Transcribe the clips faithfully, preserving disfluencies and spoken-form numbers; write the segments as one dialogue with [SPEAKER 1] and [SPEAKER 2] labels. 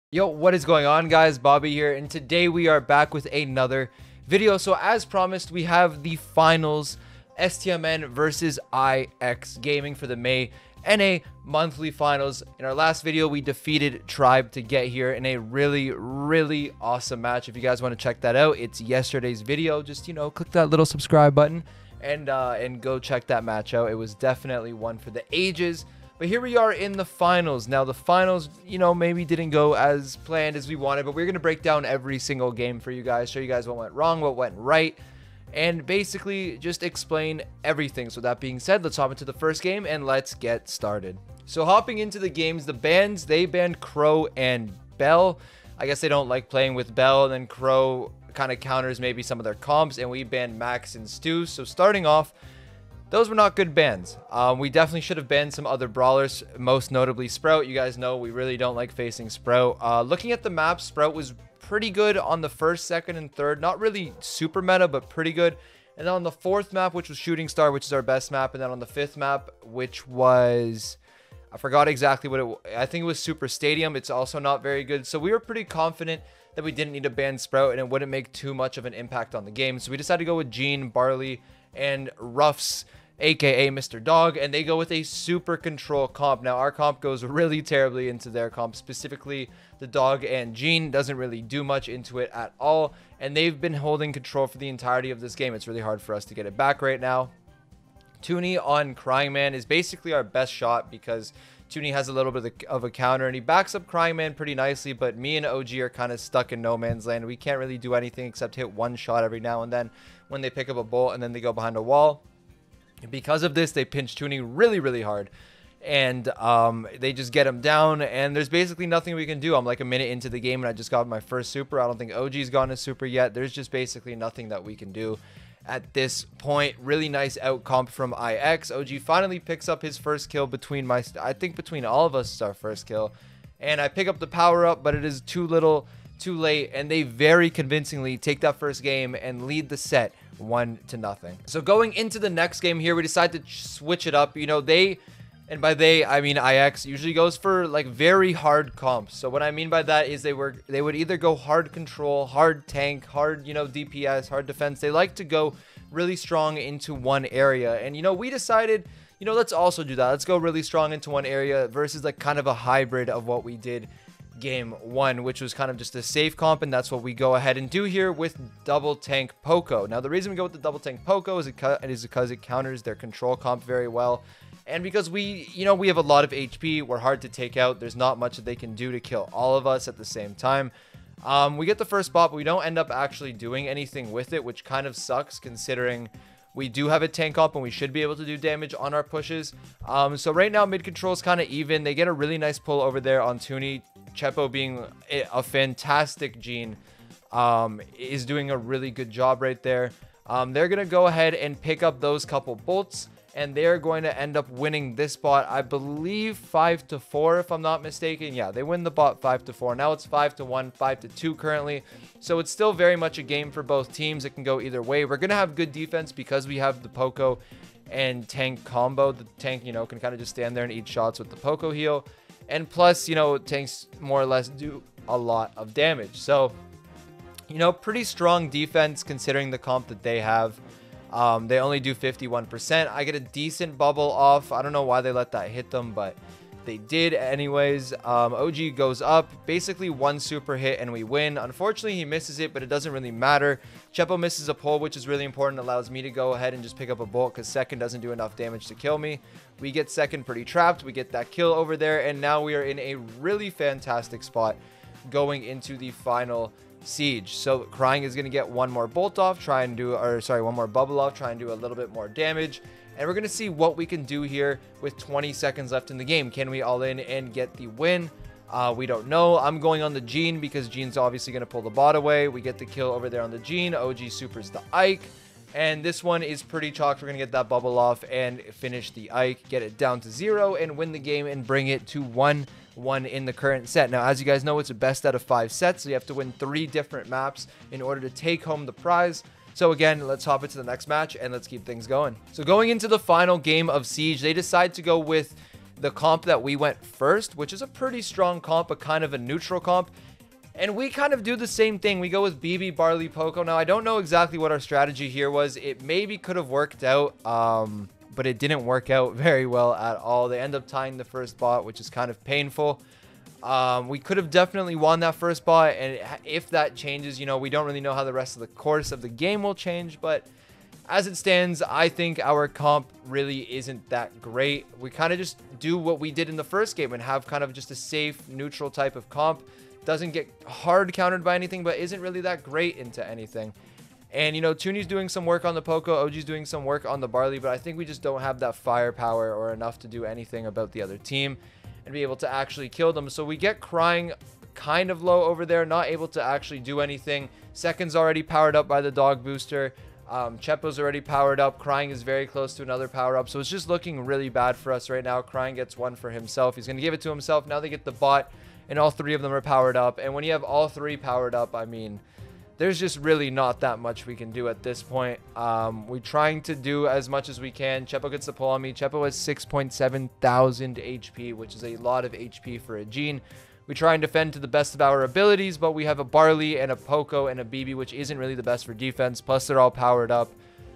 [SPEAKER 1] Yo, what is going on, guys? Bobby here, and today we are back with another video. So as promised, we have the finals, S T M N versus I X Gaming for the May N A monthly finals. In our last video, we defeated Tribe to get here in a really, really awesome match. If you guys want to check that out, it's yesterday's video. Just, you know, click that little subscribe button and uh, and go check that match out. It was definitely one for the ages. But here we are in the finals. Now, the finals, you know, maybe didn't go as planned as we wanted, but we're going to break down every single game for you guys, show you guys what went wrong, what went right, and basically just explain everything. So that being said, let's hop into the first game and let's get started. So hopping into the games, the bans, they banned Crow and Bell. I guess they don't like playing with Bell, and then Crow kind of counters maybe some of their comps, and we banned Max and Stu. So starting off, those were not good bans. Um, we definitely should have banned some other brawlers, most notably Sprout. You guys know we really don't like facing Sprout. Uh, looking at the map, Sprout was pretty good on the first, second, and third. Not really super meta, but pretty good. And then on the fourth map, which was Shooting Star, which is our best map. And then on the fifth map, which was... I forgot exactly what it was. I think it was Super Stadium. It's also not very good. So we were pretty confident that we didn't need to ban Sprout and it wouldn't make too much of an impact on the game. So we decided to go with Gene, Barley, and Ruffs, aka Mister Dog, and they go with a super control comp. Now our comp goes really terribly into their comp, specifically the Dog and Gene doesn't really do much into it at all, and they've been holding control for the entirety of this game. It's really hard for us to get it back right now. Toonie on Crying Man is basically our best shot because Toonie has a little bit of a counter and he backs up Crying Man pretty nicely, but me and O G are kind of stuck in no man's land. We can't really do anything except hit one shot every now and then when they pick up a bolt and then they go behind a wall. Because of this, they pinch Toonie really, really hard. And um, they just get him down. And there's basically nothing we can do. I'm like a minute into the game and I just got my first super. I don't think O G's gotten a super yet. There's just basically nothing that we can do at this point. Really nice out comp from I X. O G finally picks up his first kill between my... I think between all of us is our first kill. And I pick up the power up, but it is too little, too late. And they very convincingly take that first game and lead the set one to nothing. So going into the next game here, we decide to switch it up. You know, they, and by they I mean I X, usually goes for like very hard comps. So what I mean by that is they were they would either go hard control, hard tank, hard, you know, D P S, hard defense. They like to go really strong into one area. And you know, we decided, you know, let's also do that. Let's go really strong into one area versus like kind of a hybrid of what we did game one, which was kind of just a safe comp, and that's what we go ahead and do here with double tank Poco. Now the reason we go with the double tank Poco is it is because it counters their control comp very well, and because we, you know, we have a lot of H P, we're hard to take out. There's not much that they can do to kill all of us at the same time. Um, we get the first spot, but we don't end up actually doing anything with it, which kind of sucks considering we do have a tank up and we should be able to do damage on our pushes. Um, so right now mid control is kind of even. They get a really nice pull over there on Toonie. Chepo, being a fantastic Gene, um, is doing a really good job right there. Um, they're going to go ahead and pick up those couple bolts, and they're going to end up winning this bot, I believe five to four if I'm not mistaken. Yeah, they win the bot five to four. Now it's five to one, five to two currently. So it's still very much a game for both teams. It can go either way. We're going to have good defense because we have the Poco and tank combo. The tank, you know, can kind of just stand there and eat shots with the Poco heal. And plus, you know, tanks more or less do a lot of damage. So, you know, pretty strong defense considering the comp that they have. Um, they only do fifty-one percent. I get a decent bubble off. I don't know why they let that hit them, but they did anyways. Um, O G goes up. Basically one super hit and we win. Unfortunately, he misses it, but it doesn't really matter. Chepo misses a pull, which is really important. It allows me to go ahead and just pick up a bolt because second doesn't do enough damage to kill me. We get second pretty trapped. We get that kill over there, and now we are in a really fantastic spot going into the final siege. So Crying is going to get one more bolt off, try and do, or sorry, one more bubble off, try and do a little bit more damage. And we're going to see what we can do here with twenty seconds left in the game. Can we all in and get the win? Uh, we don't know. I'm going on the Gene because Gene's obviously going to pull the bot away. We get the kill over there on the Gene. O G supers the Ike. And this one is pretty chalked. We're going to get that bubble off and finish the Ike, get it down to zero, and win the game and bring it to one one in the current set. Now, as you guys know, it's a best out of five sets, so you have to win three different maps in order to take home the prize. So again, let's hop into the next match and let's keep things going. So going into the final game of Siege, they decide to go with the comp that we went first, which is a pretty strong comp, but kind of a neutral comp. And we kind of do the same thing. We go with B B, Barley, Poco. Now, I don't know exactly what our strategy here was. It maybe could have worked out, um, but it didn't work out very well at all. They end up tying the first bot, which is kind of painful. Um, we could have definitely won that first bot, and if that changes, you know, we don't really know how the rest of the course of the game will change, but as it stands, I think our comp really isn't that great. We kind of just do what we did in the first game and have kind of just a safe, neutral type of comp. Doesn't get hard countered by anything, but isn't really that great into anything. And, you know, Toonie's doing some work on the Poco, O G's doing some work on the Barley, but I think we just don't have that firepower or enough to do anything about the other team and be able to actually kill them. So we get Crying kind of low over there, not able to actually do anything. Second's already powered up by the dog booster. Um, Chepo's already powered up. Crying is very close to another power up. So it's just looking really bad for us right now. Crying gets one for himself. He's going to give it to himself. Now they get the bot, and all three of them are powered up. And when you have all three powered up, I mean, there's just really not that much we can do at this point. Um, we're trying to do as much as we can. Chepo gets the pull on me. Chepo has six point seven thousand H P, which is a lot of H P for a Gene. We try and defend to the best of our abilities, but we have a Barley and a Poco and a B B, which isn't really the best for defense. Plus, they're all powered up.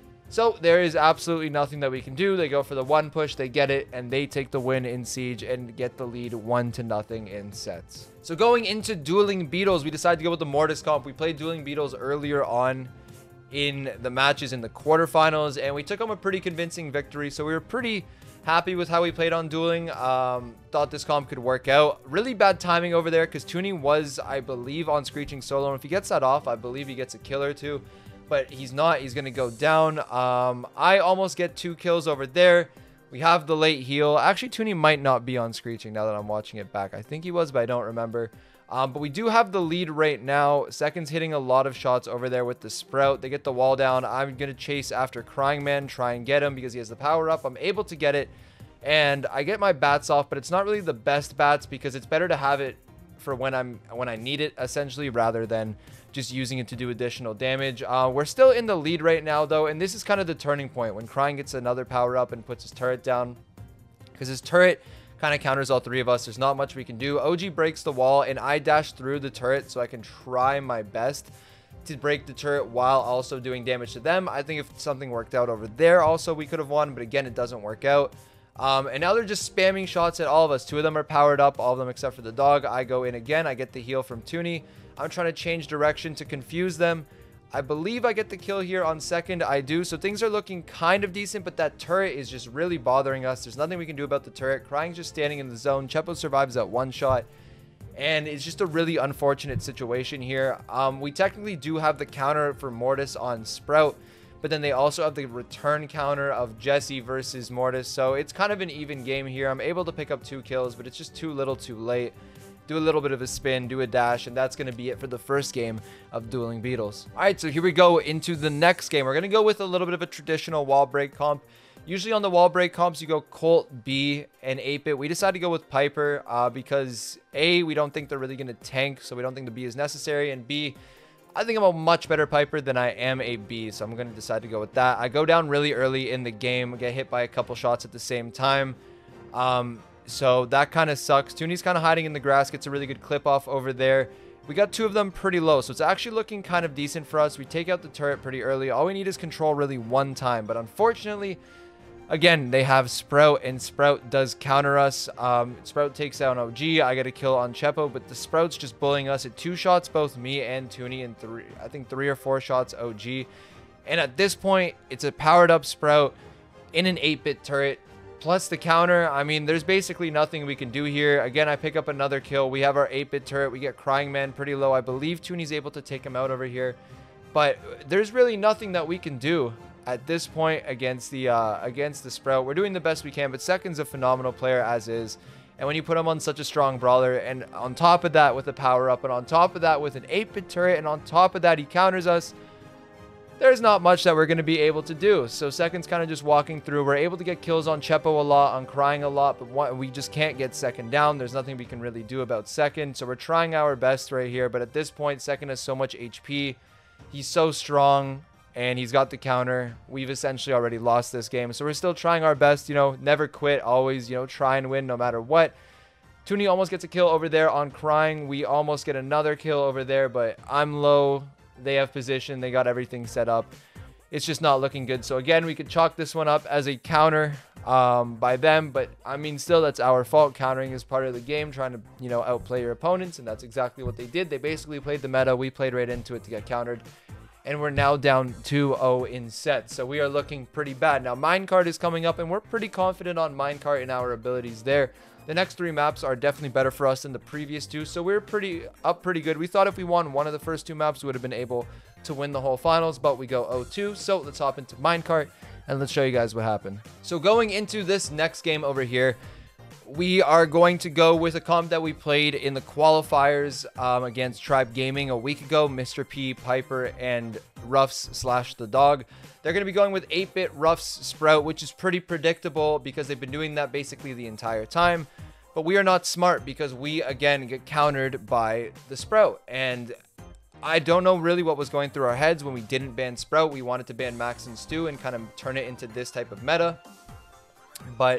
[SPEAKER 1] So there is absolutely nothing that we can do. They go for the one push, they get it, and they take the win in Siege and get the lead one to nothing in sets. So going into Dueling Beetles, we decided to go with the Mortis comp. We played Dueling Beetles earlier on in the matches in the quarterfinals, and we took home a pretty convincing victory. So we were pretty happy with how we played on Dueling. Um, thought this comp could work out. Really bad timing over there because Toonie was, I believe, on Screeching Solo. And if he gets that off, I believe he gets a kill or two. But he's not. He's going to go down. Um, I almost get two kills over there. We have the late heal. Actually, Toonie might not be on Screeching now that I'm watching it back. I think he was, but I don't remember. Um, but we do have the lead right now. Second's hitting a lot of shots over there with the Sprout. They get the wall down. I'm going to chase after Crying Man, try and get him because he has the power up. I'm able to get it. And I get my bats off, but it's not really the best bats because it's better to have it for when I'm when I need it, essentially, rather than just using it to do additional damage. Uh, we're still in the lead right now, though, and this is kind of the turning point when Crying gets another power up and puts his turret down, because his turret kind of counters all three of us. There's not much we can do. O G breaks the wall, and I dash through the turret so I can try my best to break the turret while also doing damage to them. I think if something worked out over there also, we could have won, but again, it doesn't work out. Um, and now they're just spamming shots at all of us. Two of them are powered up, all of them except for the dog. I go in again. I get the heal from Toonie. I'm trying to change direction to confuse them. I believe I get the kill here on second. I do. So things are looking kind of decent, but that turret is just really bothering us. There's nothing we can do about the turret. Crying's just standing in the zone. Chepo survives that one shot. And it's just a really unfortunate situation here. Um, we technically do have the counter for Mortis on Sprout, but then they also have the return counter of Jesse versus Mortis. So it's kind of an even game here. I'm able to pick up two kills, but it's just too little too late. Do a little bit of a spin, do a dash, and that's going to be it for the first game of Dueling Beetles. All right, so here we go into the next game. We're going to go with a little bit of a traditional wall break comp. Usually on the wall break comps, you go Colt, B, and eight bit. We decided to go with Piper uh, because A, we don't think they're really going to tank, so we don't think the B is necessary, and B, I think I'm a much better Piper than I am a B, so I'm going to decide to go with that. I go down really early in the game, get hit by a couple shots at the same time. Um... So that kind of sucks. Toonie's kind of hiding in the grass, gets a really good clip off over there. We got two of them pretty low, so it's actually looking kind of decent for us. We take out the turret pretty early. All we need is control really one time, but unfortunately, again, they have Sprout, and Sprout does counter us. Um, Sprout takes down O G. I get a kill on Chepo, but the Sprout's just bullying us at two shots, both me and Toonie, and three, I think three or four shots O G. And at this point, it's a powered up Sprout in an eight bit turret. Plus the counter. I mean, there's basically nothing we can do here. Again, I pick up another kill. We have our eight bit turret. We get Crying Man pretty low. I believe Toonie's able to take him out over here. But there's really nothing that we can do at this point against the uh, against the Sprout. We're doing the best we can, but Second's a phenomenal player as is. And when you put him on such a strong brawler, and on top of that with a power up, and on top of that with an eight bit turret, and on top of that he counters us, there's not much that we're going to be able to do. So Second's kind of just walking through. We're able to get kills on Chepo a lot, on Crying a lot, but one, we just can't get Second down. There's nothing we can really do about Second. So we're trying our best right here. But at this point, Second has so much H P. He's so strong. and he's got the counter. We've essentially already lost this game, so we're still trying our best. You know, never quit. Always, you know, try and win no matter what. Toonie almost gets a kill over there on Crying. We almost get another kill over there, but I'm low. They have position. They got everything set up. It's just not looking good. So again, we could chalk this one up as a counter um, by them. But I mean, still, that's our fault. Countering is part of the game, trying to, you know, outplay your opponents. And that's exactly what they did. They basically played the meta. We played right into it to get countered. And we're now down two oh in sets. So we are looking pretty bad. Now, Minecart is coming up, and we're pretty confident on Minecart and our abilities there. The next three maps are definitely better for us than the previous two. So we're pretty up pretty good. We thought if we won one of the first two maps, we would have been able to win the whole finals, but we go oh two. So let's hop into Minecart and let's show you guys what happened. So going into this next game over here, we are going to go with a comp that we played in the qualifiers um, against Tribe Gaming a week ago. Mister P, Piper, and Ruffs slash the dog. They're going to be going with eight bit Ruffs Sprout, which is pretty predictable because they've been doing that basically the entire time. But we are not smart because we, again, get countered by the Sprout. And I don't know really what was going through our heads when we didn't ban Sprout. We wanted to ban Max and Stu and kind of turn it into this type of meta. But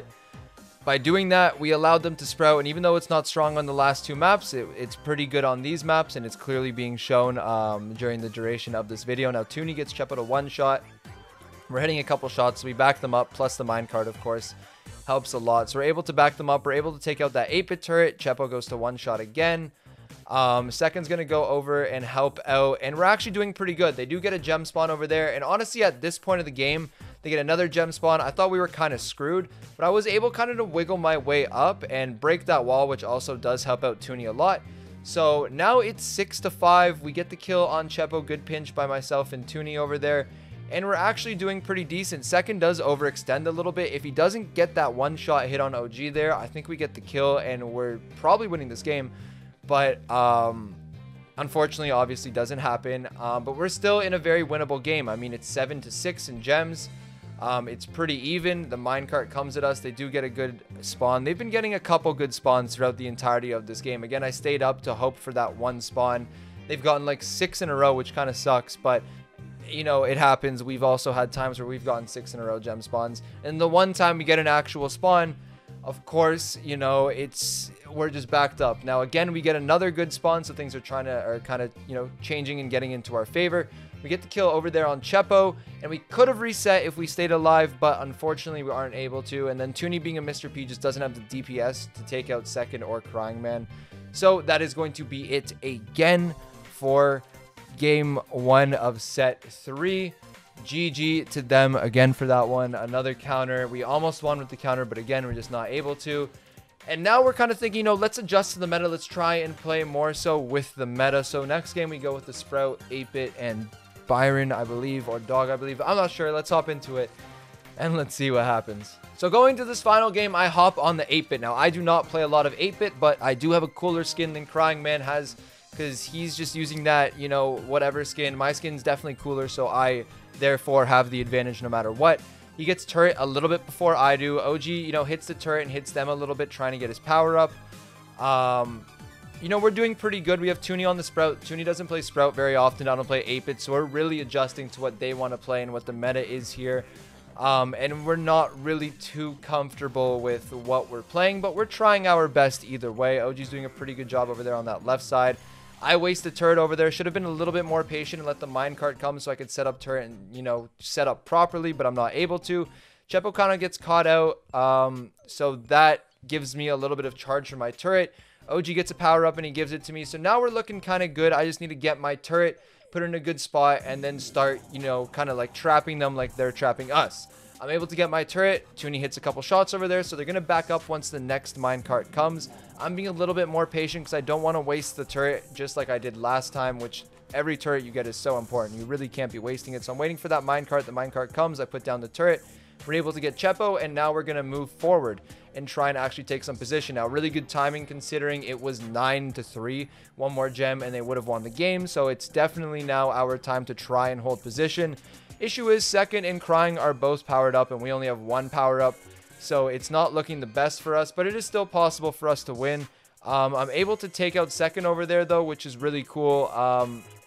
[SPEAKER 1] by doing that, we allowed them to Sprout. And even though it's not strong on the last two maps, it, it's pretty good on these maps. And it's clearly being shown um, during the duration of this video. Now, Toonie gets Chepo to one shot. We're hitting a couple shots. So we back them up. Plus the minecart, of course, helps a lot. So we're able to back them up. We're able to take out that eight bit turret. Chepo goes to one shot again. Um, Second's going to go over and help out. And we're actually doing pretty good. They do get a gem spawn over there. And honestly, at this point of the game, they get another gem spawn. I thought we were kind of screwed, but I was able kind of to wiggle my way up and break that wall, which also does help out Toonie a lot. So now it's six to five. We get the kill on Chepo. Good pinch by myself and Toonie over there. And we're actually doing pretty decent. Second does overextend a little bit. If he doesn't get that one shot hit on O G there, I think we get the kill and we're probably winning this game. But um, unfortunately, obviously doesn't happen. Um, but we're still in a very winnable game. I mean, it's seven to six in gems. Um, it's pretty even. The minecart comes at us. They do get a good spawn. They've been getting a couple good spawns throughout the entirety of this game. Again, I stayed up to hope for that one spawn. They've gotten like six in a row, which kind of sucks. But, you know, it happens. We've also had times where we've gotten six in a row gem spawns. And the one time we get an actual spawn, of course, you know, it's we're just backed up. Now, again, we get another good spawn, so things are trying to are kind of, you know, changing and getting into our favor. We get the kill over there on Chepo, and we could have reset if we stayed alive, but unfortunately, we aren't able to. And then Toonie, being a Mister P, just doesn't have the D P S to take out Second or Crying Man. So that is going to be it again for game one of set three. G G to them again for that one. Another counter. We almost won with the counter, but again, we're just not able to. And now we're kind of thinking, you know, let's adjust to the meta. Let's try and play more so with the meta. So next game, we go with the Sprout, eight bit, and Byron, I believe, or Dog, I believe. I'm not sure. Let's hop into it, and let's see what happens. So going to this final game, I hop on the eight bit. Now, I do not play a lot of eight bit, but I do have a cooler skin than Crying Man has, because he's just using that, you know, whatever skin. My skin's definitely cooler, so I therefore have the advantage no matter what. He gets turret a little bit before I do. O G, you know, hits the turret and hits them a little bit, trying to get his power up. Um, you know, we're doing pretty good. We have Toonie on the Sprout. Toonie doesn't play Sprout very often. I don't play eight bit, so we're really adjusting to what they want to play and what the meta is here. Um, and we're not really too comfortable with what we're playing, but we're trying our best either way. O G's doing a pretty good job over there on that left side. I wasted turret over there. Should have been a little bit more patient and let the minecart come so I could set up turret and, you know, set up properly, but I'm not able to. Chepo kind of gets caught out, um, so that gives me a little bit of charge for my turret. O G gets a power up and he gives it to me. So now we're looking kind of good. I just need to get my turret, put it in a good spot, and then start, you know, kind of like trapping them like they're trapping us. I'm able to get my turret. Toonie hits a couple shots over there, so they're going to back up once the next minecart comes. I'm being a little bit more patient because I don't want to waste the turret just like I did last time, which every turret you get is so important. You really can't be wasting it. So I'm waiting for that minecart. The minecart comes. I put down the turret. We're able to get Chepo, and now we're going to move forward and try and actually take some position. Now, really good timing considering it was nine to three. One more gem, and they would have won the game. So it's definitely now our time to try and hold position. Issue is Second and Crying are both powered up, and we only have one power up. So it's not looking the best for us, but it is still possible for us to win. Um, I'm able to take out Second over there, though, which is really cool. Um,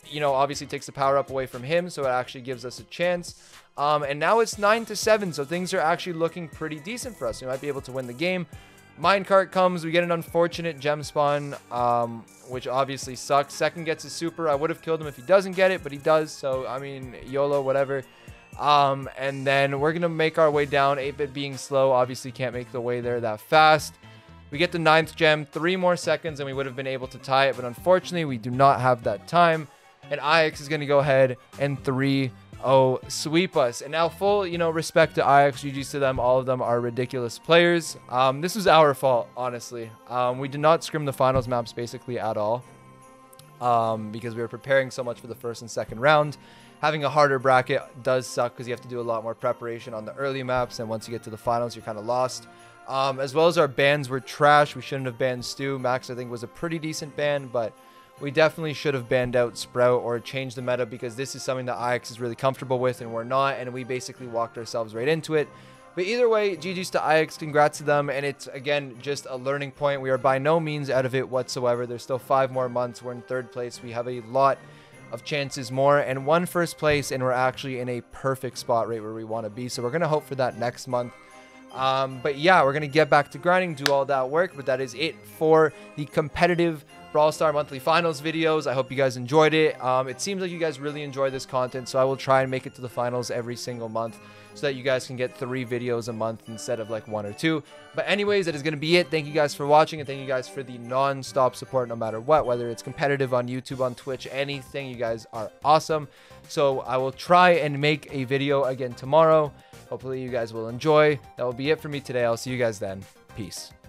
[SPEAKER 1] you know, obviously takes the power up away from him, so it actually gives us a chance. Um, and now it's nine to seven, so things are actually looking pretty decent for us. We might be able to win the game. Minecart comes, we get an unfortunate gem spawn, um, which obviously sucks. Second gets a super. I would have killed him if he doesn't get it, but he does, so I mean, YOLO, whatever. Um, and then we're gonna make our way down. eight bit being slow, obviously can't make the way there that fast. We get the ninth gem, three more seconds, and we would have been able to tie it, but unfortunately, we do not have that time. And I X is gonna go ahead and three oh sweep us. And now, full, you know, respect to I X, G G's to them. All of them are ridiculous players. Um, this was our fault, honestly. Um, we did not scrim the finals maps basically at all, um, because we were preparing so much for the first and second round. Having a harder bracket does suck because you have to do a lot more preparation on the early maps, and once you get to the finals, you're kind of lost. Um, as well as our bans were trash. We shouldn't have banned Stu. Max, I think, was a pretty decent ban, but we definitely should have banned out Sprout or changed the meta, because this is something that I X is really comfortable with and we're not, and we basically walked ourselves right into it. But either way, G G's to I X, congrats to them, and it's, again, just a learning point. We are by no means out of it whatsoever. There's still five more months. We're in third place. We have a lot of chances more, and one first place, and we're actually in a perfect spot right where we want to be. So we're going to hope for that next month. Um, but yeah, we're going to get back to grinding, do all that work. But that is it for the competitive Brawl Star monthly finals videos. I hope you guys enjoyed it. Um, it seems like you guys really enjoy this content, so I will try and make it to the finals every single month so that you guys can get three videos a month instead of like one or two. But anyways, that is going to be it. Thank you guys for watching, and thank you guys for the non-stop support no matter what, whether it's competitive on YouTube, on Twitch, anything. You guys are awesome. So I will try and make a video again tomorrow. Hopefully you guys will enjoy. That will be it for me today. I'll see you guys then. Peace.